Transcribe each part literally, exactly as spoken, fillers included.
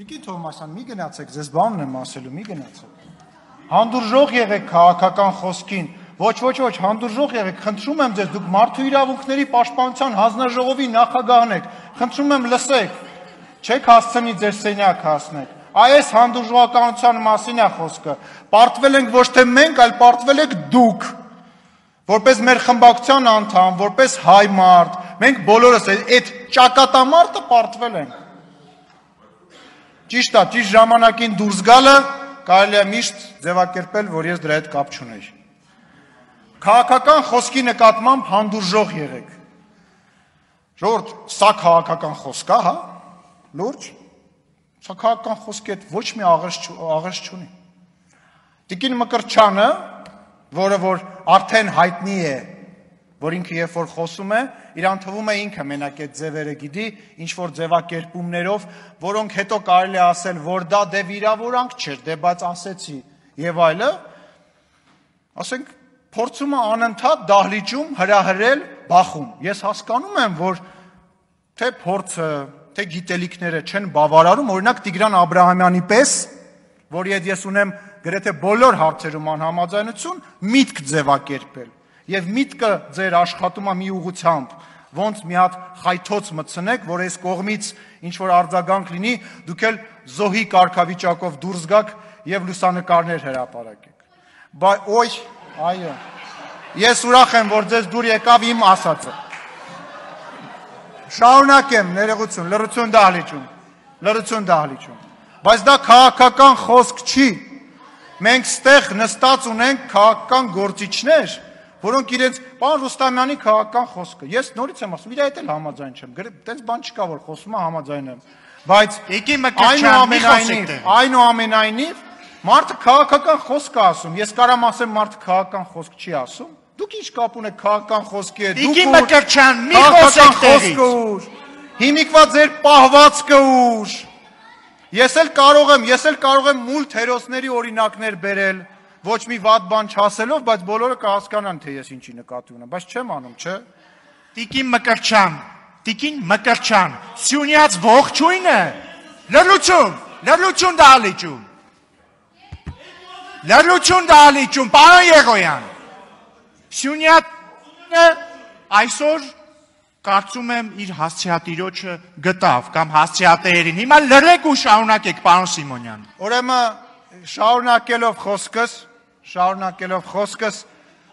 Տիկին Թովմասյան, մի գնացեք, ձեզ բանն եմ ասելու, մի գնացեք։ Հանդուրժող եղեք քաղաքական խոսքին, ոչ, ոչ, ոչ, հանդուրժող եղեք, խնդրում եմ ձեզ, դուք մարդու իրավունքների պաշտպանության հանձնաժողովի նախագահն եք, խնդրում եմ լսեք, չեք հասցնի ձեր սենյակ հասնեք։ Այս հանդուրժողականության մասին է խոսքը։ Պարտվել ենք ոչ թե մենք, այլ պարտվել եք դուք, որպես մեր խմբակցության անդամ, որպես հայ մարդ, մենք բոլորս այդ ճակատամարտը պարտվել ենք։ Ճիշտ է, ճիշտ ժամանակին դուրս գալը կարելի է միշտ ձևակերպել, որ ես դրա հետ կապ չունեի։ Քաղաքական խոսքի նկատմամբ հանդուրժող եղեք։ Ժողովուրդ, սա քաղաքական խոսք է, հա։ Լուրջ։ Սա քաղաքական խոսքի հետ ոչ մի աղերս չունի։ Տիկին Մկրտչյանը, որը որ արդեն հայտնի է, որ ինքը երբ որ խոսում է, իրան թվում է ինքը մենակ այդ ձևերը գիտի, ինչ որ ձևակերպումներով, որոնք հետո կարելի է ասել, որ դա դե վիրավորանք չէր, դե բայց ասեցի եւ այլը, ասենք փորձում է անընդհատ դահլիճում հրահրել բախում։ Ես հասկանում եմ, որ թե փորձը, թե գիտելիքները չեն բավարարում, օրինակ Տիգրան Աբրահամյանի պես, որ ես ունեմ գրեթե բոլոր հարցերում անհամաձայնություն, միտք ձևակերպել։ Եվ միտքը ձեր աշխատում է մի ուղղությամբ, ոնց մի հատ խայթոց մտցնեք, որ այս կողմից ինչ որ արձագանք լինի, դուք էլ զոհի կարգավիճակով դուրս գաք եւ լուսանկարներ հրապարակեք։ Բայց ոյ, այո։ Ես ուրախ եմ, որ ձեզ դուր եկավ իմ ասածը։ Շարունակեմ, ներողություն, լռություն դահլիճում, լռություն դահլիճում։ Բայց դա քաղաքական խոսք չի։ Մենք ստեղ նստած ունենք քաղաքական գործիչներ, որոնք իրենց պարոն Ռուստամյանի քաղաքական խոսքը։ Ես նորից եմ ասում, իր հետ էլ համաձայն չեմ։ Տենց բան չկա, որ խոսում է համաձայն եմ։ Բայց այնուամենայնիվ, այնուամենայնիվ մարդը քաղաքական խոսք է ասում։ Ես կարամ ասեմ, մարդը քաղաքական խոսք չի ասում։ Դուք ինչ կապ ունեք քաղաքական խոսքի հետ։ Տիկին Մկրտչյան, մի խոսեք տեղից։ Հիմիկվա ձեր պահվածքը ուր։ Ես էլ կարող եմ, ես էլ կարող եմ մուլտ հերոսների օրինակներ բերել, ոչ մի վատ բան չասելով, բայց բոլորը կհասկանան, թե ես ինչի նկատի ունեմ, բայց չեմ անում, չէ։ Տիկին Մկրտչյան, Տիկին Մկրտչյան, Սյունյաց ողջույնը, լռություն, լռություն դահլիճում։ Լռություն դահլիճում, պարոն Եղոյան։ Սյունյատը այսօր կարծում եմ իր հասցեատիրոջը գտավ կամ հասցեատերին։ Հիմա լռեք ու շարունակեք, պարոն Սիմոնյան։ Ուրեմն շարունակելով խոսքս, շարունակելով խոսքս,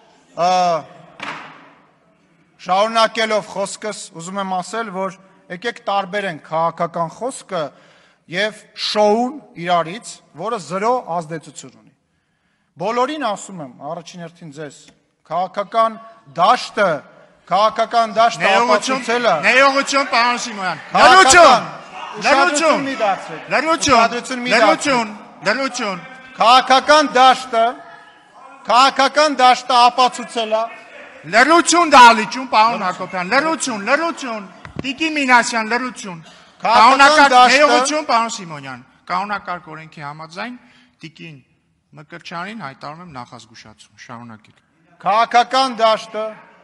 շարունակելով խոսքս, ուզում եմ ասել, որ եկեք տարբերենք քաղաքական խոսքը եւ շոուն իրարից, որը զրո ազդեցություն ունի։ Բոլորին ասում եմ, առաջին հերթին ձեզ, քաղաքական դաշտը, քաղաքական դաշտը ապացուցելը։ Ներողություն, պարոն Սիմոնյան։ Լռություն, լռություն, լռություն, լռություն, լռություն։ Քաղաքական դաշտը, քաղաքական դաշտը ապացուցելը։ Լռություն դահլիճում, պարոն Հակոբյան, լռություն, լռություն։ Տիկին Մինասյան, լռություն։ Կանոնակարգ ներողություն, պարոն Սիմոնյան։ Կանոնակարգ օրենքի համաձայն Տիկին Մկրտչյանին հայտարարում եմ նախազգուշացում, շարունակեք։ Քաղաքական դաշտը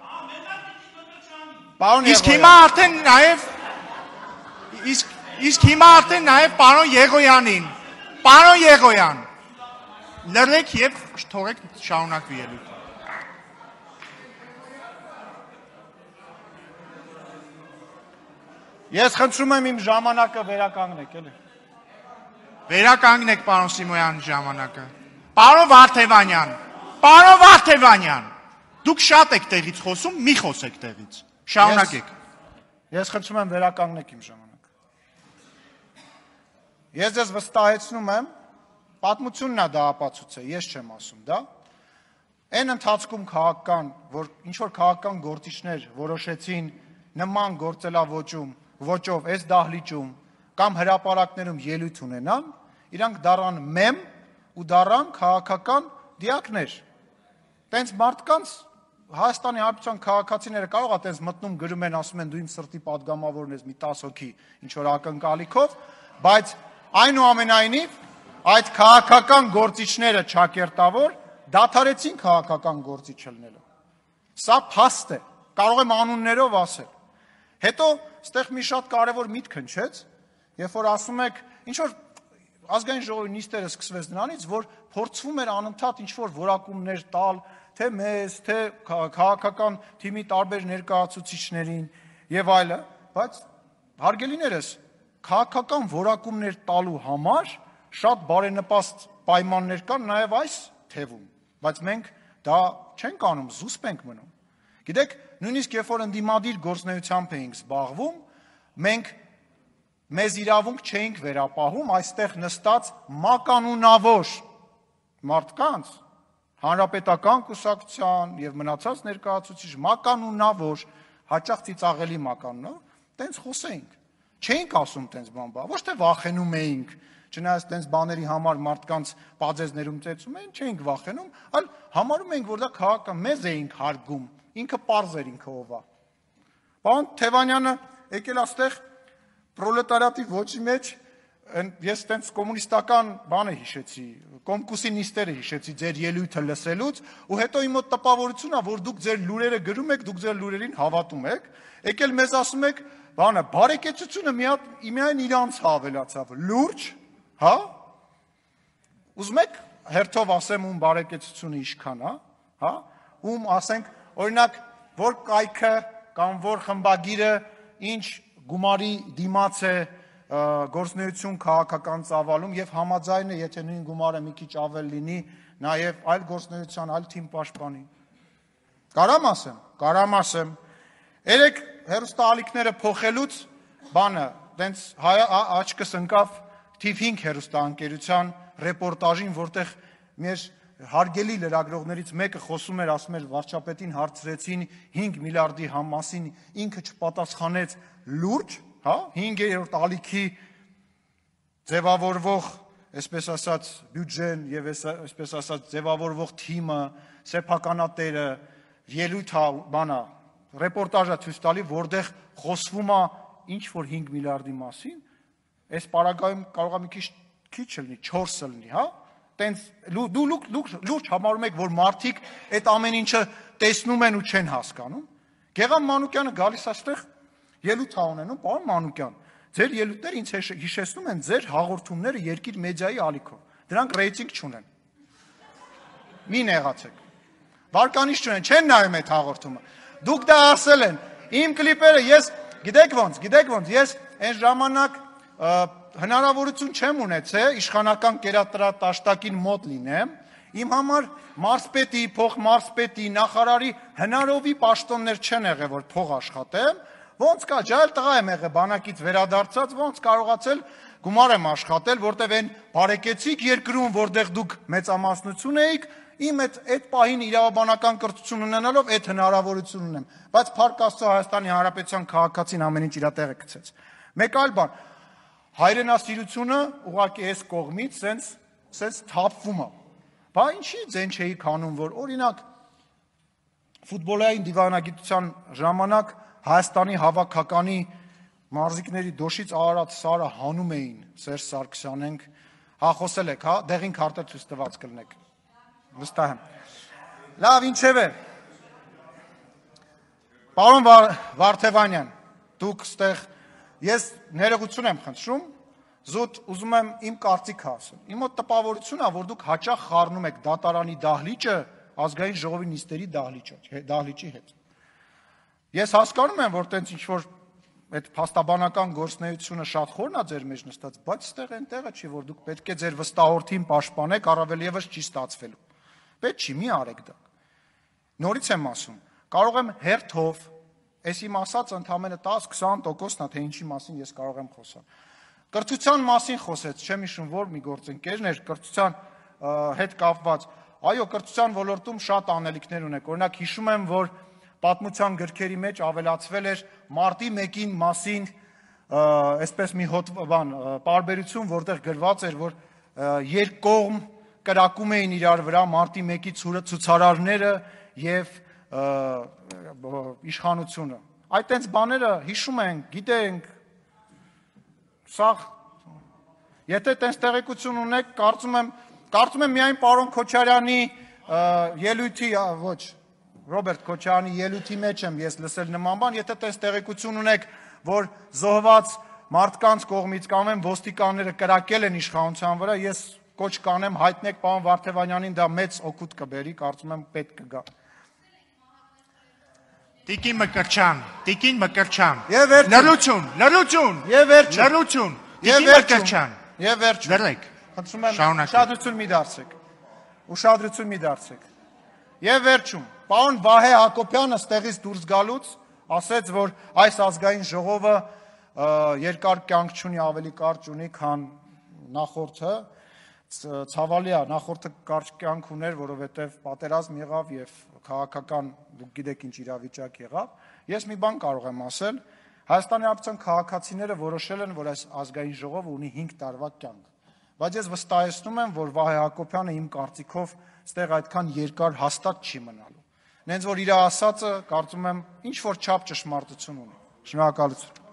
Իսկ հիմա արդեն նաև իսկ հիմա արդեն նաև պարոն Եղոյանին, պարոն Եղոյան, լռեք եւ թողեք շարունակվի ելույթը։ Ես խնդրում եմ իմ ժամանակը վերականգնեք, էլի։ Վերականգնեք պարոն Սիմոնյան ժամանակը։ Պարոն Վարդևանյան, պարոն Վարդևանյան, դուք շատ եք տեղից խոսում, մի խոսեք տեղից։ Շարունակեք։ Ես խնդրում եմ վերականգնեք իմ ժամանակը։ Ես ձեզ վստահեցնում եմ, պատմությունն է դա ապացուցել, ես չեմ ասում, դա։ Այն ընթացքում քաղաքական, որ ինչ որ քաղաքական գործիչներ որոշեցին նման գործելավոճում, ոճով, այս դահլիճում կամ հրապարակներում ելույթ ունենան, իրանք դառան մեմ ու դառան քաղաքական դիակներ։ Տենց մարդկանց Հայաստանի Հանրապետության քաղաքացիները կարող է տենց մտնում գրում են, ասում են դու իմ սրտի պատգամավորն ես մի տասը հոգի ինչ որ ակնկալիքով, բայց այնուամենայնիվ այդ քաղաքական գործիչները ճակերտավոր դադարեցին քաղաքական գործիչ ելնելը։ Սա փաստ է, կարող եմ անուններով ասել։ Հետո ստեղ մի շատ կարևոր միտք հնչեց, երբ որ ասում եք ինչ որ ազգային ժողովի նիստերը սկսվեց նրանից, որ փորձվում էր անընդհատ ինչ-որ որակումներ տալ, թե մեզ, թե քաղաքական թիմի տարբեր ներկայացուցիչներին եւ այլը, բայց հարգելիներս, քաղաքական որակումներ տալու համար շատ բարենպաստ պայմաններ կան նաեւ այս թևում, բայց մենք դա չենք անում, զուսպ ենք մնում։ Գիտեք, նույնիսկ երբ որ ընդդիմադիր գործնեությամբ էինք զբաղվում, մենք մեզ իրավունք չէինք վերապահում այստեղ նստած մականունավոր մարդկանց, հանրապետական կուսակցության եւ մնացած ներկայացուցիչ մականունավոր, հաճախ ծիծաղելի մականունով, տենց խոսեինք։ Չէինք ասում տենց բան, ոչ թե վախենում էինք, չնայած տենց բաների համար մարդկանց պաձեզներում ծեծում էին, չէինք վախենում, այլ համարում էինք, որ դա քաղաքական մեզ էինք հարգում, ինքը պարզ էր ինքը ով է։ Պարոն Թևանյանը եկել այստեղ պրոլետարիատի ոճի մեջ, ես տենց կոմունիստական բանը հիշեցի, կոմկուսի նիստերը հիշեցի ձեր ելույթը լսելուց, ու հետո իմ մոտ տպավորությունն է, որ դուք ձեր լուրերը գրում եք, դուք ձեր լուրերին հավատում եք, եկել մեզ ասում եք, բանը, բարեկեցությունը միայն իրանց հավելացավ, լուրջ, հա, ուզում եք հերթով ասեմ ում բարեկեցությունը իշքան, հա, ում ասենք, օրինակ, որ կայքը կամ որ խմբագիրը ինչ գումարի դիմաց է գործնեություն քաղաքական ծավալում եւ համաձայն է, եթե նույն գումարը մի քիչ ավել լինի, նաեւ այլ գործնեության, այլ թիմ պաշտպանի։ Կարամ ասեմ, կարամ ասեմ, երեք հերոստալիքները փոխելուց բանը, տենց աչքս ընկավ թիվ հինգ հերոստաընկերության ռեպորտաժին, որտեղ մեր հարգելի լրագրողներից մեկը խոսում էր, ասում էր վարչապետին հարցրեցին հինգ միլիարդի համասին, ինքը չպատասխանեց լուրջ, հա, հինգերորդ ալիքի ձևավորվող, այսպես ասած, բյուջեն եւ այսպես ասած ձևավորվող թիմը, սեփականատերը ելույթ բանա, ռեպորտաժը ցույց տալի, որտեղ խոսվում է ինչ որ հինգ միլիարդի մասին, այս պարագայում կարող է մի քիչ քիչ լինի, չորս լինի, հա? Տենց դու լուրջ համարում եք, որ մարդիկ այդ ամեն ինչը տեսնում են ու չեն հասկանում։ Գեգամ Մանուկյանը գալիս այստեղ ելույթ է ունենում, պարոն Մանուկյան, ձեր ելույթները ինձ հիշեցնում են ձեր հաղորդումները Երկիր մեդիայի ալիքով։ Դրանք ռեյտինգ չունեն։ Մի նեղացեք։ Վարկանիշ չունեն, չեն նայում այդ հաղորդումը։ Դուք դա ասել են։ Իմ կլիպերը ես գիտեք ոնց, գիտեք ոնց, ես այն ժամանակ հնարավորություն չեմ ունեցել իշխանական կերակրատաշտակին մոտ լինեմ, իմ համար մարզպետի, փոխմարզպետի, նախարարի հնարովի պաշտոններ չեն եղել, որ փող աշխատեմ, ոնց կա, ջայլ տղա եմ եղել բանակից վերադարձած, ոնց կարողացել գումար եմ աշխատել, որտեվ այն բարեկեցիկ երկրում, որտեղ դուք մեծամասնություն էիք, իմ այդ պահին իրավաբանական կրթություն ունենալով այդ հնարավորություն ունեմ, բայց փառք Աստծո Հայաստանի Հանրապետության քաղաքացին ամեն ինչ իր տեղը գցեց։ Մեկ այլ բան, հայրենասիրությունը ուղղակի այս կողմից սենց սենց թափվում է։ Բա ինչի ձեն չէի քանում, որ օրինակ ֆուտբոլային դիվանագիտության ժամանակ Հայաստանի հավաքականի մարզիկների դոշից արարած սարը հանում էին Սերժ Սարգսյանենք, հա խոսել եք, հա, դեղին քարտը ցույց տված կլնեք։ Վստահ եմ։ Լավ, ինչևէ։ Պարոն Վարդևանյան, դուք ստեղ ես ներողություն եմ խնդրում, զուտ ուզում եմ իմ կարծիքը ասել։ Իմ մոտ տպավորությունն է, որ դուք հաճախ խառնում եք դատարանի դահլիճը ազգային ժողովի նիստերի դահլիճի հետ։ Ես հասկանում եմ, որ տենց ինչ-որ այդ փաստաբանական գործնեությունը շատ խորն է ձեր մեջ նստած, բայց ստեղ այնտեղը չի, որ դուք պետք է ձեր վստահորդին պաշտպանեք, առավել եւս չի ստացվելու։ Պետք չի, մի արեք դա։ Նորից եմ ասում, կարող եմ հերթով, այս իմ ասածը ընդամենը տաս-քսան տոկոսն է, թե ինչի մասին ես կարող եմ խոսալ։ Կրթության մասին խոսեց, չեմ հիշում որ մի գործընկերն էր, կրթության հետ կապված։ Այո, կրթության ոլորտում շատ անելիքներ ունեք։ Օրինակ հիշում եմ, որ պատմության գրքերի մեջ ավելացվել էր մարտի մեկին մասին, այսպես մի հոտ բան, պարբերություն, որտեղ գրված էր, որ երկկողմ կրակում էին իրար վրա մարտի մեկի ցուցարարները եւ իշխանությունը։ Այդ տենց բաները հիշում ենք, գիտենք, սաղ, եթե տենց տեղեկություն ունեք, կարծում եմ, կարծում եմ միայն պարոն Քոչարյանի ելույթի, ոչ, Ռոբերտ Քոչարյանի ելույթի մեջ եմ ես լսել նման բան, եթե տես տեղեկություն ունեք, որ զոհված մարդկանց կողմից կամ են ոստիկանները կրակել են իշխանության վրա, ես կոչ կանեմ հայտնեք պարոն Վարդևանյանին, դա մեծ օգուտ կբերի, կարծում եմ պետք կգա։ Տիկին Մկրտչյան, Տիկին Մկրտչյան։ Եվ վերջում։ Լրություն, լրություն։ Եվ վերջում։ Լրություն։ Եվ Տիկին Մկրտչյան։ Եվ վերջում։ Լրեք։ Խնդրում եմ Շարունակեք։ ուշադրություն մի դարձեք։ Ուշադրություն մի դարձեք։ Եվ վերջում, պարոն Վահե Հակոբյանը ստեղից դուրս գալուց ասեց, որ այս ազգային ժողովը երկար կյանք չունի, ավելի կարճ ունի, քան նախորդը, ցավալի է, նախորդը կարճ կյանք ուներ, որովհետև պատերազմ եղավ եւ քաղաքական, դուք գիտեք ինչ իրավիճակ եղավ։ Ես մի բան կարող եմ ասել, Հայաստանի Հանրապետության քաղաքացիները որոշել են, որ այս ազգային ժողովը ունի հինգ տարվա կյանք։ Բայց ես վստահեցնում եմ, որ Վահե Հակոբյանը իմ կարծիքով ստեղ այդքան երկար հաստատ չի մնալու։ Նենց որ իր ասածը, կարծում եմ, ինչ որ չափ ճշմարտություն ունի։ Շնորհակալություն։